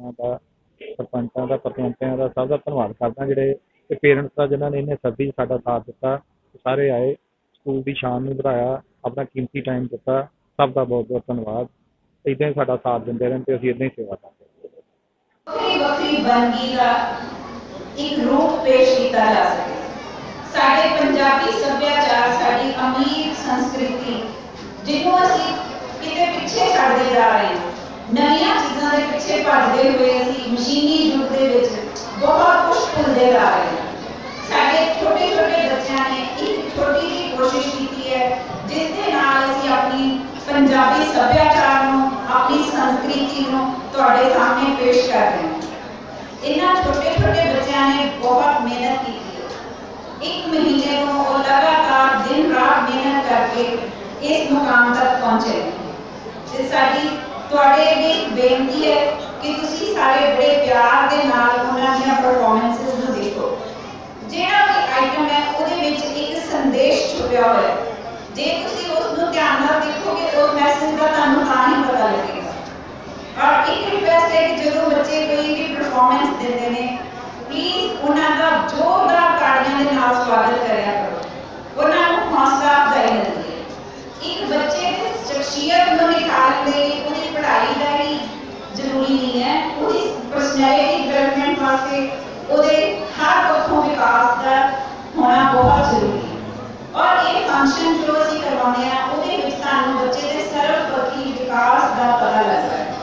ਪ੍ਰਧਾਨਾਂ ਦਾ, ਸਰਪੰਚਾਂ ਦਾ, ਪ੍ਰਪੰਚਾਂ ਦਾ, ਸਭ ਦਾ ਧੰਨਵਾਦ ਕਰਦਾ ਜਿਹੜੇ ਤੇ ਪੇਰੈਂਟਸ ਦਾ ਜਿਨ੍ਹਾਂ ਨੇ ਇੰਨੇ ਸਦੀ ਸਾਡਾ ਸਾਥ ਦਿੱਤਾ। ਸਾਰੇ ਆਏ, ਸਕੂਲ ਦੀ ਸ਼ਾਨ ਨੂੰ ਵਧਾਇਆ, ਆਪਣਾ ਕੀਮਤੀ ਟਾਈਮ ਦਿੱਤਾ। ਸਭ ਦਾ ਬਹੁਤ ਬਹੁਤ ਧੰਨਵਾਦ। ਇੱਦਾਂ ਹੀ ਸਾਡਾ ਸਾਥ ਦਿੰਦੇ ਰਹਿਣ ਤੇ ਅਸੀਂ ਇੱਦਾਂ ਹੀ ਸੇਵਾ ਕਰਦੇ। ਵੱਖਰੀ ਵੰਨਗੀ ਦਾ ਇੱਕ ਰੂਪ ਪੇਸ਼ ਕੀਤਾ ਜਾ ਸਕੇ। ਸਾਡੇ ਪੰਜਾਬੀ ਸੱਭਿਆਚਾਰ, ਸਾਡੀ ਅਮੀਰ ਸੰਸਕ੍ਰਿਤੀ ਜਿਹਨੂੰ ਅਸੀਂ ਕਿਤੇ ਪਿੱਛੇ ਛੱਡਦੇ ਜਾ ਰਹੇ ਹਾਂ, ਨਵੀਆਂ ਚੀਜ਼ਾਂ ਦੇ ਪਿੱਛੇ ਭੱਜਦੇ ਹੋਏ ਅਸੀਂ ਮਸ਼ੀਨੀ ਯੁੱਗ ਦੇ ਵਿੱਚ ਬਹੁਤ ਕੁਝ ਭੁੱਲਦੇ ਜਾ ਰਹੇ ਹਾਂ। ਸਾਡੇ ਛੋਟੇ ਛੋਟੇ ਬੱਚਿਆਂ ਨੇ ਇੱਕ ਛੋਟੀ ਜਿਹੀ ਕੋਸ਼ਿਸ਼ ਕੀਤੀ ਹੈ ਜਿਸ ਦੇ ਨਾਲ ਅਸੀਂ ਆਪਣੀ ਪੰਜਾਬੀ ਸੱਭਿਆਚਾਰ ਨੂੰ, ਆਪਣੀ ਸੰਸਕ੍ਰਿਤੀ ਨੂੰ ਤੁਹਾਡੇ ਸਾਹਮਣੇ ਪੇਸ਼ ਕਰ ਰਹੇ ਹਾਂ। ਇਹਨਾਂ ਛੋਟੇ ਛੋਟੇ ਬੱਚਿਆਂ ਨੇ ਬਹੁਤ ਮਿਹਨਤ ਕੀਤੀ ਹੈ। ਇੱਕ ਮਹੀਨੇ ਤੋਂ ਉਹ ਲਗਾਤਾਰ ਦਿਨ ਰਾਤ ਮਿਹਨਤ ਕਰਕੇ ਇਸ ਮੁਕਾਮ ਤੱਕ ਪਹੁੰਚੇ ਤੇ ਸਾਡੀ ਤੁਹਾਡੇ ਅੱਗੇ ਬੇਨਤੀ ਹੈ ਕਿ ਤੁਸੀਂ ਸਾਰੇ ਬੜੇ ਪਿਆਰ ਦੇ ਨਾਲ ਉਹਨਾਂ ਦੀਆਂ ਪਰਫਾਰਮੈਂਸਿਸ ਨੂੰ ਦੇਖੋ। ਜਿਹੜਾ ਵੀ ਆਈਟਮ ਹੈ ਉਹਦੇ ਵਿੱਚ ਇੱਕ ਸੰਦੇਸ਼ ਛੁਪਿਆ ਹੋਇਆ ਹੈ। ਜੇ ਤੁਸੀਂ ਉਸ ਨੂੰ ਧਿਆਨ ਨਾਲ ਦੇਖੋਗੇ ਉਸ ਮੈਸੇਜ ਦਾ ਤੁਹਾਨੂੰ ਤਾਂ ਹੀ ਪਤਾ ਲੱਗੇਗਾ। ਔਰ ਇੱਕ ਰਿਕੁਐਸਟ ਹੈ ਕਿ ਜਦੋਂ ਬੱਚੇ ਕੋਈ ਵੀ ਪਰਫਾਰਮੈਂਸ ਦਿੰਦੇ ਨੇ, ਪਲੀਜ਼ ਉਹਨਾਂ ਦਾ ਜ਼ੋਰਦਾਰ ਤਾੜੀਆਂ ਦੇ ਨਾਲ ਸਵਾਗਤ ਕਰਿਆ ਕਰੋ। ਉਹਨਾਂ ਨੂੰ ਹੌਸਲਾ ਅਫਜ਼ਾਈ ਮਿਲਦੀ ਹੈ। ਇੱਕ ਬੱਚੇ ਦੀ ਸ਼ਖਸੀਅਤ ਨੂੰ ਨਿਖਾਰਨ ਲਈ ਉਹਦੀ ਪੜ੍ਹਾਈ ਦਾ ਹੀ ਜ਼ਰੂਰੀ ਨਹੀਂ ਹੈ, ਉਹਦੀ ਪਰਸਨੈਲਿਟੀ ਡਿਵੈਲਪਮੈਂਟ ਵਾਸਤੇ ਉਹਦੇ ਹਰ ਪੱਖੋਂ ਵਿਕਾਸ ਦਾ ਹੋਣਾ ਬਹੁਤ ਜ਼ਰੂਰੀ ਹੈ। ਔਰ ਇਹ ਫੰਕਸ਼ਨ ਜੋ ਅਸੀਂ ਕਰਵਾਉਂਦੇ ਹਾਂ ਉਹਦੇ ਵਿੱਚ ਤੁਹਾਨੂੰ ਬੱਚੇ ਦੇ ਸਰਵਪੱਖੀ ਵਿਕਾਸ ਦਾ ਪਤਾ ਲੱਗਦਾ ਹੈ।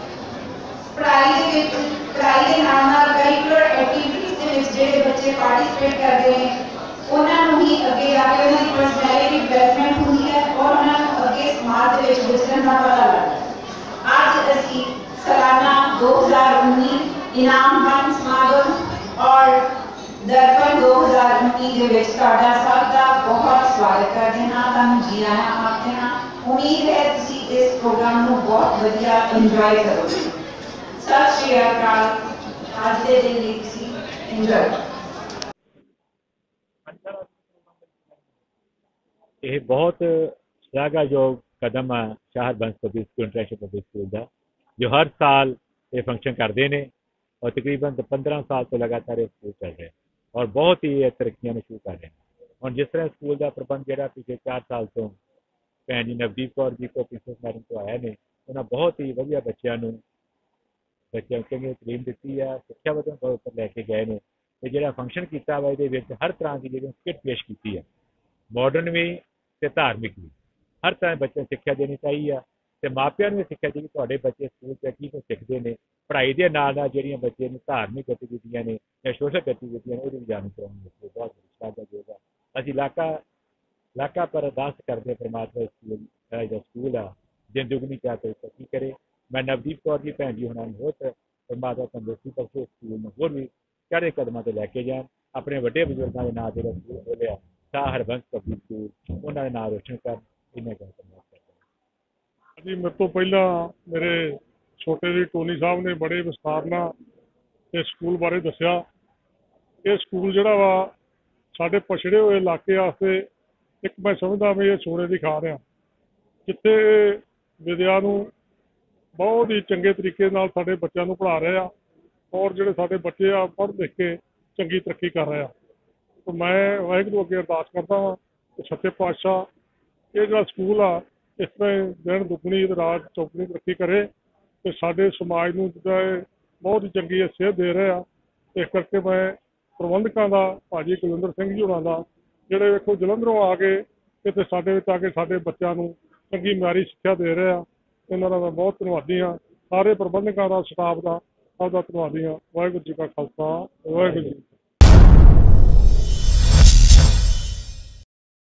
ਪੜ੍ਹਾਈ ਦੇ ਨਾਲ ਕਰਿਕੂਲਰ ਐਕਟੀਵਿਟੀਜ਼ ਦੇ ਵਿੱਚ ਜਿਹੜੇ ਬੱਚੇ ਪਾਰਟਿਸਿਪੇਟ ਕਰਦੇ ਨੇ ਉਹਨਾਂ ਨੂੰ ਹੀ ਅੱਗੇ ਜਾ ਕੇ ਉਹਨਾਂ ਦੀ ਪਰਸਨੈਲਿਟੀ ਡਿਵੈਲਪਮੈਂਟ ਹੁੰਦੀ ਹੈ ਔਰ ਉਹਨਾਂ ਨੂੰ ਅੱਗੇ ਸਮਾਜ ਦੇ ਵਿੱਚ ਵਿਚਰਨ ਦਾ ਪਤਾ ਲੱਗਦਾ ਹੈ। ਅੱਜ ਅਸੀਂ ਸਾਲਾਨਾ 2019 ਇਨਾਮਬੰਦ ਸਮਾਗਮ ਔਰ ਦਰਪਣ 2019 ਦੇ ਵਿੱਚ ਤੁਹਾਡਾ ਸਭ ਦਾ ਬਹੁਤ ਸਵਾਗਤ ਕਰਦੇ ਹਾਂ, ਤੁਹਾਨੂੰ ਜੀ ਆਇਆਂ ਆਖਦੇ ਹਾਂ। ਉਮੀਦ ਹੈ ਤੁਸੀਂ ਇਸ ਪ੍ਰੋਗਰਾਮ ਨੂੰ ਬਹੁਤ ਵਧੀਆ ਇੰਜੋਏ ਕਰੋਗੇ। ਸਤਿ ਸ਼੍ਰੀ ਅਕਾਲ। ਅੱਜ ਦੇ ਦਿਨ ਲਈ ਤੁਸੀਂ ਇੰਜੋਏ। ਇਹ ਬਹੁਤ ਸ਼ਲਾਘਾਯੋਗ ਕਦਮ ਆ Shah Harbans public school, international public school ਦਾ, ਜੋ ਹਰ ਸਾਲ ਇਹ ਫੰਕਸ਼ਨ ਕਰਦੇ ਨੇ ਔਰ ਤਕਰੀਬਨ 15 ਸਾਲ ਤੋਂ ਲਗਾਤਾਰ ਇਹ ਸਕੂਲ ਚੱਲ ਰਿਹਾ ਔਰ ਬਹੁਤ ਹੀ ਇਹ ਤਰੱਕੀਆਂ ਨੂੰ ਸ਼ੁਰੂ ਕਰ ਰਹੇ ਨੇ। ਹੁਣ ਜਿਸ ਤਰ੍ਹਾਂ ਸਕੂਲ ਦਾ ਪ੍ਰਬੰਧ ਜਿਹੜਾ ਪਿਛਲੇ 4 ਸਾਲ ਤੋਂ ਭੈਣ ਜੀ ਨਵਦੀਪ ਕੌਰ ਜੀ ਕੋ ਪ੍ਰਿੰਸੀਪਲ ਮੈਡਮ ਤੋਂ ਆਇਆ ਨੇ, ਉਹਨਾਂ ਬਹੁਤ ਹੀ ਵਧੀਆ ਬੱਚਿਆਂ ਨੂੰ ਚੰਗੀ ਤਾਲੀਮ ਦਿੱਤੀ ਆ, ਸਿੱਖਿਆ ਵਧਣ ਬਹੁਤ ਉੱਪਰ ਲੈ ਕੇ ਗਏ ਨੇ। ਤੇ ਜਿਹੜਾ ਫੰਕਸ਼ਨ ਕੀਤਾ ਵਾ ਇਹਦੇ ਵਿੱਚ ਹਰ ਤਰ੍ਹਾਂ ਦੀ ਜਿਹੜੀ ਸਕਿੱਟ ਪੇਸ਼ ਕੀਤੀ ਹੈ, ਮਾਡਰਨ ਵੀ ਤੇ ਧਾਰਮਿਕ ਵੀ। ਹਰ ਤਰ੍ਹਾਂ ਦੇ ਬੱਚਿਆਂ ਨੂੰ ਸਿੱਖਿਆ ਦੇਣੀ ਚਾਹੀਦੀ ਆ ਤੇ ਮਾਪਿਆਂ ਨੂੰ ਵੀ ਸਿੱਖਿਆ ਚਾਹੀਦੀ ਤੁਹਾਡੇ ਬੱਚੇ ਸਕੂਲ 'ਚ ਕੀ ਕੁਛ ਸਿੱਖਦੇ ਨੇ। ਪੜ੍ਹਾਈ ਦੇ ਨਾਲ ਨਾਲ ਜਿਹੜੀਆਂ ਬੱਚੇ ਨੂੰ ਧਾਰਮਿਕ ਗਤੀਵਿਧੀਆਂ ਨੇ ਜਾਂ ਸੋਸ਼ਲ ਗਤੀਵਿਧੀਆਂ ਨੇ ਉਹਦੀ ਵੀ ਜਾਣਕਾਰੀ ਕਰਾਉਣ ਵਿੱਚ ਬਹੁਤ ਸ਼ਲਾਘਾਯੋਗ ਆ। ਅਸੀਂ ਇਲਾਕਾ ਪਰ ਅਰਦਾਸ ਕਰਦੇ ਪਰਮਾਤਮਾ ਜਿਹੜਾ ਸਕੂਲ ਆ ਦਿਨ ਦੁਗਣੀ ਚਾਹ ਤੇ ਤਰੱਕੀ ਕਰੇ। ਮੈਂ ਨਵਦੀਪ ਕੌਰ ਜੀ ਭੈਣ ਜੀ ਉਹਨਾਂ ਨੂੰ ਬਹੁਤ ਪਰਮਾਤਮਾ ਤੰਦਰੁਸਤੀ ਬਖਸ਼ੇ, ਸਕੂਲ ਨੂੰ ਹੋਰ ਵੀ ਚੜ੍ਹਦੇ ਕਦਮਾਂ ਤੇ ਲੈ ਕੇ ਜਾਣ। ਆਪਣੇ ਵੱਡੇ ਬਜ਼ੁਰਗਾਂ ਦੇ ਨਾਂ ਜਿਹੜਾ ਸਕੂਲ ਖੋਲ੍ਹਿਆ ਸ਼ਾਹ ਹਰਬੰਸ ਪਬਲਿਕ ਸਕੂਲ, ਉਹਨਾਂ ਦੇ ਨਾਂ ਰੋਸ਼ਨ ਕਰਨ। ਇੰਨਾ ਗੱਲ ਧੰਨਵਾਦ ਕਰਦਾ ਜੀ। ਮੇਰੇ ਤੋਂ ਪਹਿਲਾਂ ਮੇਰੇ ਛੋਟੇ ਜੀ ਟੋਨੀ ਸਾਹਿਬ ਨੇ ਬੜੇ ਵਿਸਥਾਰ ਨਾਲ ਇਸ ਸਕੂਲ ਬਾਰੇ ਦੱਸਿਆ। ਇਹ ਸਕੂਲ ਜਿਹੜਾ ਵਾ ਸਾਡੇ ਪਛੜੇ ਹੋਏ ਇਲਾਕੇ ਵਾਸਤੇ ਇੱਕ ਮੈਂ ਸਮਝਦਾ ਵੀ ਇਹ ਸੋਨੇ ਦੀ ਖਾਣ ਆ, ਜਿੱਥੇ ਵਿਦਿਆ ਨੂੰ ਬਹੁਤ ਹੀ ਚੰਗੇ ਤਰੀਕੇ ਨਾਲ ਸਾਡੇ ਬੱਚਿਆਂ ਨੂੰ ਪੜ੍ਹਾ ਰਹੇ ਆ ਔਰ ਜਿਹੜੇ ਸਾਡੇ ਬੱਚੇ ਆ ਪੜ੍ਹ ਲਿਖ ਕੇ ਚੰਗੀ ਤਰੱਕੀ ਕਰ ਰਹੇ ਆ। ਤਾਂ ਮੈਂ ਵਾਹਿਗੁਰੂ ਅੱਗੇ ਅਰਦਾਸ ਕਰਦਾ ਹਾਂ ਕਿ ਸੱਚੇ ਪਾਤਸ਼ਾਹ ਇਹ ਜਿਹੜਾ ਸਕੂਲ ਆ ਇਸ ਤਰ੍ਹਾਂ ਦਿਨ ਦੁੱਗਣੀ ਤੇ ਰਾਤ ਚੌਗੁਣੀ ਤਰੱਕੀ ਕਰੇ ਤੇ ਸਾਡੇ ਸਮਾਜ ਨੂੰ ਜਿੱਦਾਂ ਇਹ ਬਹੁਤ ਹੀ ਚੰਗੀ ਸੇਧ ਦੇ ਰਹੇ ਆ। ਇਸ ਕਰਕੇ ਮੈਂ ਪ੍ਰਬੰਧਕਾਂ ਦਾ, ਭਾਜੀ ਕੁਲਵਿੰਦਰ ਸਿੰਘ ਜੀ ਹੋਣਾ ਦਾ, ਜਿਹੜੇ ਵੇਖੋ ਜਲੰਧਰੋਂ ਆ ਕੇ ਇੱਥੇ ਸਾਡੇ ਵਿੱਚ ਆ ਕੇ ਸਾਡੇ ਬੱਚਿਆਂ ਨੂੰ ਚੰਗੀ ਮਿਆਰੀ ਸਿੱਖਿਆ ਦੇ ਰਹੇ ਆ, ਇਹਨਾਂ ਦਾ ਮੈਂ ਬਹੁਤ ਧੰਨਵਾਦੀ ਹਾਂ। ਸਾਰੇ ਪ੍ਰਬੰਧਕਾਂ ਦਾ, ਸਟਾਫ ਦਾ, ਸਭ ਦਾ ਧੰਨਵਾਦੀ ਹਾਂ। ਵਾਹਿਗੁਰੂ ਜੀ ਕਾ ਖਾਲਸਾ, ਵਾਹਿਗੁਰੂ ਜੀ।